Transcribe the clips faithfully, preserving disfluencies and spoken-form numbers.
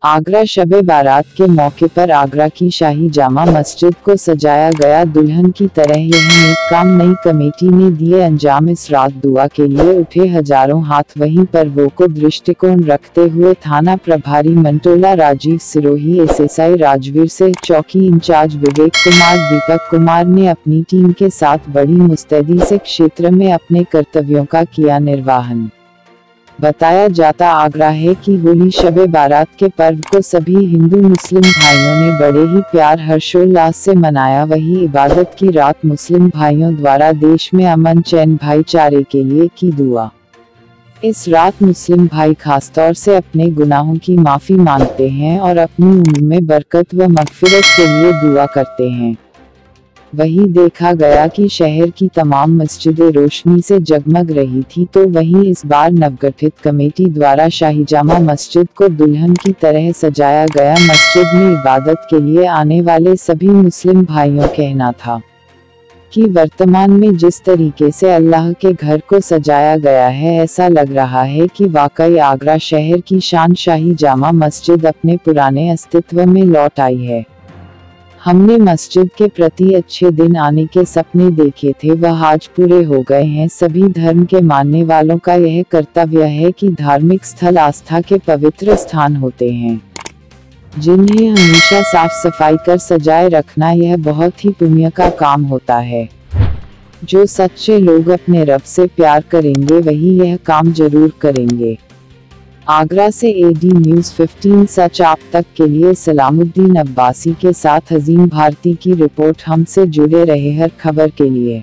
आगरा शबे बारात के मौके पर आगरा की शाही जामा मस्जिद को सजाया गया दुल्हन की तरह। यह नेक काम नई कमेटी ने दिए अंजाम। इस रात दुआ के लिए उठे हजारों हाथ। वहीं पर्वों को दृष्टिकोण रखते हुए थाना प्रभारी मंटोला राजीव सिरोही, एसएसआई राजवीर सिंह, चौकी इंचार्ज विवेक कुमार, दीपक कुमार ने अपनी टीम के साथ बड़ी मुस्तैदी से क्षेत्र में अपने कर्तव्यों का किया निर्वाहन। बताया जाता आगरा है कि होली शबे बारात के पर्व को सभी हिंदू मुस्लिम भाइयों ने बड़े ही प्यार हर्षोल्लास से मनाया। वही इबादत की रात मुस्लिम भाइयों द्वारा देश में अमन चैन भाईचारे के लिए की दुआ। इस रात मुस्लिम भाई खासतौर से अपने गुनाहों की माफी मांगते हैं और अपनी उम्र में बरकत व मगफिरत के लिए दुआ करते हैं। वहीं देखा गया कि शहर की तमाम मस्जिदें रोशनी से जगमग रही थी, तो वहीं इस बार नवगठित कमेटी द्वारा शाही जामा मस्जिद को दुल्हन की तरह सजाया गया। मस्जिद में इबादत के लिए आने वाले सभी मुस्लिम भाइयों कहना था कि वर्तमान में जिस तरीके से अल्लाह के घर को सजाया गया है, ऐसा लग रहा है कि वाकई आगरा शहर की शान शाही जामा मस्जिद अपने पुराने अस्तित्व में लौट आई है। हमने मस्जिद के प्रति अच्छे दिन आने के सपने देखे थे, वह आज पूरे हो गए हैं। सभी धर्म के मानने वालों का यह कर्तव्य है कि धार्मिक स्थल आस्था के पवित्र स्थान होते हैं, जिन्हें हमेशा साफ सफाई कर सजाए रखना यह बहुत ही पुण्य का काम होता है। जो सच्चे लोग अपने रब से प्यार करेंगे वही यह काम जरूर करेंगे। आगरा से एडी न्यूज़ पंद्रह सच आप तक के लिए सलामुद्दीन अब्बासी के साथ अजीम भारती की रिपोर्ट। हमसे जुड़े रहे हर खबर के लिए।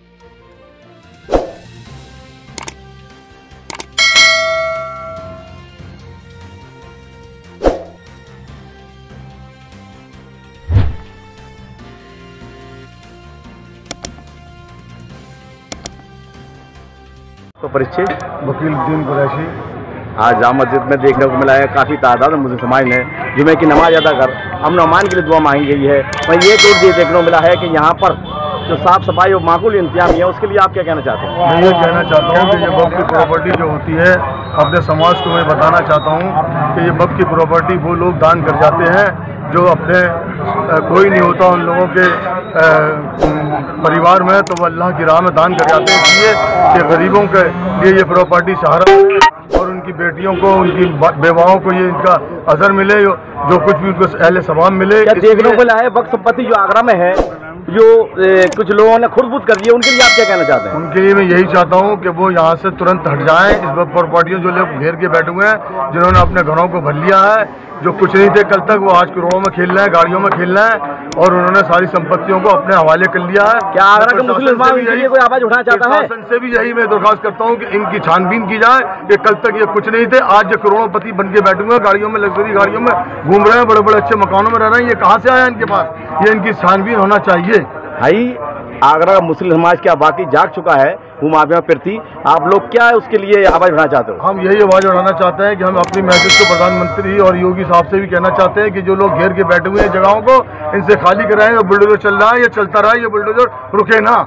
तो परिचय वकील उद्दीन कुरैशी। आज जामा मस्जिद में देखने को मिला है काफ़ी तादाद में मुस्लिम समाज ने जुमे की नमाज अदा कर अमन अमान के लिए दुआ मांगी गई है। वहीं ये दूर भी देखने को मिला है कि यहाँ पर जो साफ सफाई और माकूल इंतजाम है, उसके लिए आप क्या कहना चाहते हैं? मैं ये कहना चाहता हूँ कि ये वक्फ की प्रॉपर्टी जो होती है, अपने समाज को मैं बताना चाहता हूँ कि ये वक्फ की प्रॉपर्टी वो लोग दान कर जाते हैं जो अपने आ, कोई नहीं होता उन लोगों के आ, परिवार में, तो वो अल्लाह की राह में दान कर जाते हैं। इसलिए कि गरीबों के लिए ये प्रॉपर्टी सहारा और उनकी बेटियों को, उनकी बेवाओं को ये इनका असर मिले, जो कुछ भी उनको अहले सवाब मिले। देखने को मिला है वक्फ संपत्ति जो आगरा में है, जो ए, कुछ लोगों ने खुद कर दिया, उनके लिए आप क्या कहना चाहते हैं? उनके लिए मैं यही चाहता हूँ कि वो यहाँ से तुरंत हट जाएं। इस वक्त प्रॉपर्टियों जो लोग घेर के बैठे हुए हैं, जिन्होंने अपने घरों को भर लिया है, जो कुछ नहीं थे कल तक, वो आज करोड़ों में खेल रहे हैं, गाड़ियों में खेल रहे हैं, और उन्होंने सारी संपत्तियों को अपने हवाले कर लिया है। क्या आगरा के मुस्लिम कोई आवाज उठाना चाहता है? शासन से भी यही मैं दरखास्त करता हूँ कि इनकी छानबीन की जाए कि कल तक ये कुछ नहीं थे, आज ये करोड़ोंपति बन के बैठे हुए हैं, गाड़ियों में, लग्जरी गाड़ियों में घूम रहे हैं, बड़े बड़े अच्छे मकानों में रह रहे हैं। ये कहाँ से आया इनके पास? ये इनकी छानबीन होना चाहिए। भाई आगरा का मुस्लिम समाज क्या वाकई जाग चुका है हुमायूं प्रति? आप लोग क्या है उसके लिए आवाज उठाना चाहते हो? हम यही आवाज उठाना चाहते हैं कि हम अपनी मैसेज को प्रधानमंत्री और योगी साहब से भी कहना चाहते हैं कि जो लोग घेर के बैठे हुए हैं जगहों को, इनसे खाली कराएं। और बुलडोजर चल रहा है, ये चलता रहा, ये बुलडोजर रुके ना।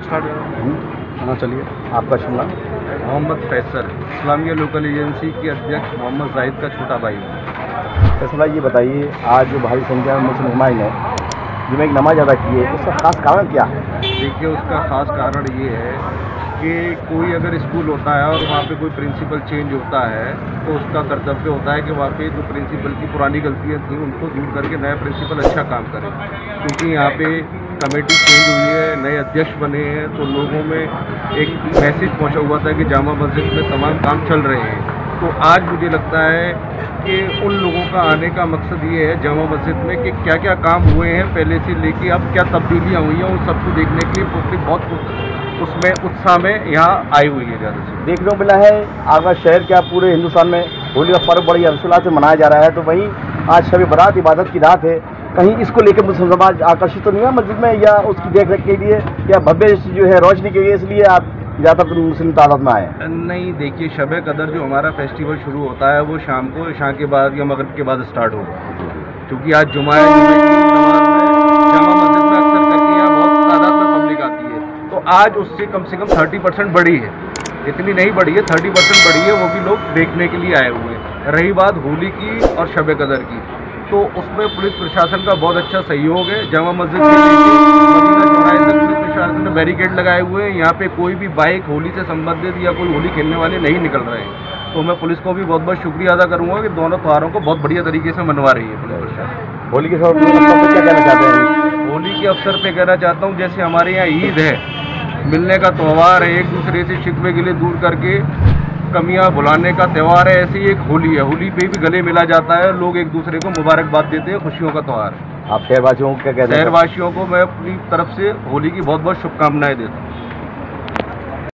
हाँ चलिए, आपका शुक्ला। मोहम्मद फैसल, इस्लामिया लोकल एजेंसी के अध्यक्ष मोहम्मद जाहिद का छोटा भाई। फैसला ये बताइए, आज जो भारी संख्या में मुस्लिम हमारे ने जुमे की नमाज अदा की है, उसका खास कारण क्या है? देखिए, उसका खास कारण ये है कि कोई अगर स्कूल होता है और वहाँ पे कोई प्रिंसिपल चेंज होता है, तो उसका कर्तव्य होता है कि वहाँ पे जो प्रिंसिपल की पुरानी गलतियाँ थी उनको दूर करके नया प्रिंसिपल अच्छा काम करे। क्योंकि यहाँ पे कमेटी चेंज हुई है, नए अध्यक्ष बने हैं, तो लोगों में एक मैसेज पहुँचा हुआ था कि जामा मस्जिद में तमाम काम चल रहे हैं। तो आज मुझे लगता है कि उन लोगों का आने का मकसद ये है जामा मस्जिद में कि क्या क्या काम हुए हैं पहले से लेके अब क्या तब्दीलियाँ हुई हैं, उन सबको देखने के लिए पब्लिक बहुत उसमें उत्साह में यहाँ आई हुई है। ज़्यादा से देखने को मिला है आगरा शहर क्या पूरे हिंदुस्तान में होली का पर्व बड़ी हर्षोल्लास से मनाया जा रहा है, तो वहीं आज शब बारात इबादत की रात है। कहीं इसको लेकर मुस्लिम समाज आकर्षित तो नहीं है मस्जिद में, या उसकी देख रेख के लिए, या भव्य जो है रोशनी के लिए, इसलिए आप ज़्यादातर मुस्लिम तादाद में आए? नहीं, देखिए, शब कदर जो हमारा फेस्टिवल शुरू होता है वो शाम को इशा के बाद या मगरिब के बाद स्टार्ट होगा। क्योंकि आज जुमा है, जुमे की नमाज में जामा मस्जिद में अक्सर करके यहाँ बहुत तादाद में पब्लिक आती है, तो आज उससे कम से कम तीस परसेंट बढ़ी है। इतनी नहीं बढ़ी है, थर्टी परसेंट बढ़ी है, वो भी लोग देखने के लिए आए हुए हैं। रही बात होली की और शब कदर की, तो उसमें पुलिस प्रशासन का बहुत अच्छा सहयोग है। जामा मस्जिद से लेकर मदीना चौराहे तक पुलिस प्रशासन ने बैरिकेड लगाए हुए हैं। यहाँ पे कोई भी बाइक होली से संबंधित या कोई होली खेलने वाले नहीं निकल रहे हैं। तो मैं पुलिस को भी बहुत बहुत शुक्रिया अदा करूँगा कि दोनों त्योहारों को बहुत बढ़िया तरीके से मनवा रही है पुलिस प्रशासन। होली के अवसर पर क्या कहना चाहते हैं? होली के अवसर पे कहना चाहता हूँ, जैसे हमारे यहाँ ईद है, मिलने का त्यौहार है, एक दूसरे से शिकवे गिले दूर करके कमियां भुलाने का त्यौहार है, ऐसे ही एक होली है। होली पे भी गले मिला जाता है, लोग एक दूसरे को मुबारकबाद देते हैं, खुशियों का त्यौहार है। आप शहरवासियों को क्या कहते हैं? शहरवासियों को मैं अपनी तरफ से होली की बहुत बहुत शुभकामनाएं देता हूँ।